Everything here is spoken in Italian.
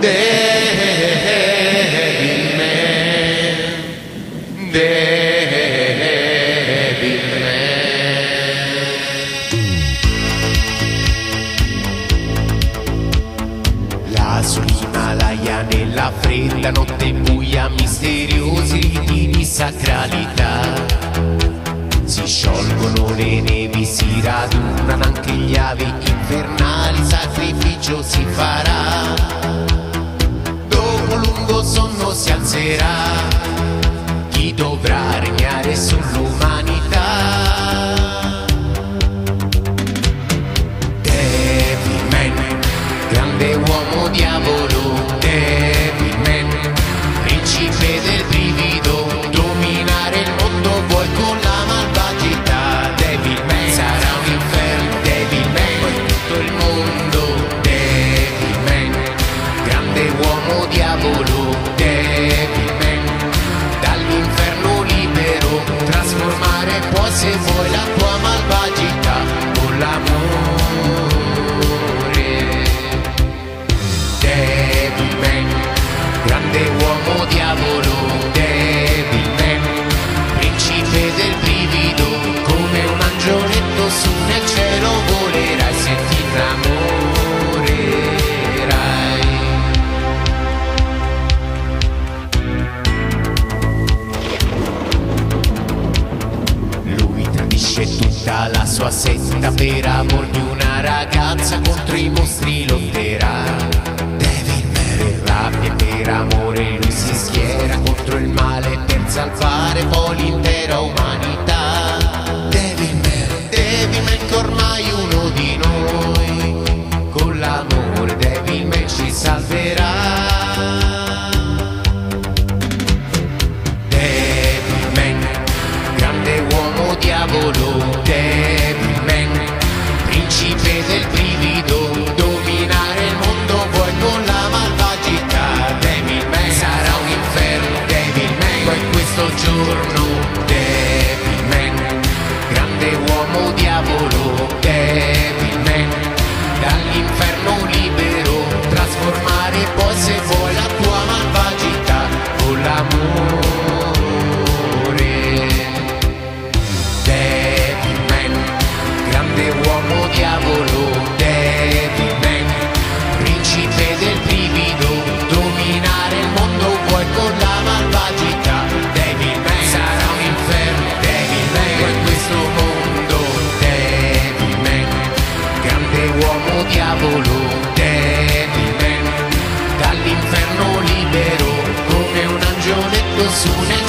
Sull'Himalaya nella fredda notte buia, misteriosi riti di sacralità. Si sciolgono le nevi, si radunano anche gli avi infernali, sacrificio si farà. Dopo lungo sonno si alzerà chi dovrà regnare sull'umanità. Grande uomo diavolo, Devilman, principe del brivido, dominare il mondo vuoi con la malvagità. Devilman, sarà un inferno, Devilman, vuoi tutto il mondo. Devilman, grande uomo diavolo, Devilman, dall'inferno libero, trasformare puoi se vuoi la tua malvagità con l'amore. Grande uomo diavolo, Devilman, principe del brivido, come un angioletto su nel cielo volerai se ti innamorerai. Lui tradisce tutta la sua setta per amor di una ragazza, contro i mostri lotterà. Per amore lui si schiera contro il male per salvare poi l'intera umanità. Devilman, che ormai uno di noi, con l'amore Devilman ci salverà. Devilman, grande uomo diavolo, Devilman, principe del brivido, dominare il mondo vuoi con la malvagità. Sarà un inferno, Devilman, poi questo giorno. Devilman, grande uomo diavolo, Devilman, dall'inferno libero, trasformare poi se vuoi la tua malvagità con l'amore. Devilman, grande uomo diavolo, Devilman, principe del brivido, dominare il mondo vuoi con la malvagità. Devilman, sarà un inferno, Devilman, poi questo mondo. Devilman, grande uomo diavolo, Devilman, dall'inferno libero, come un angioletto su nel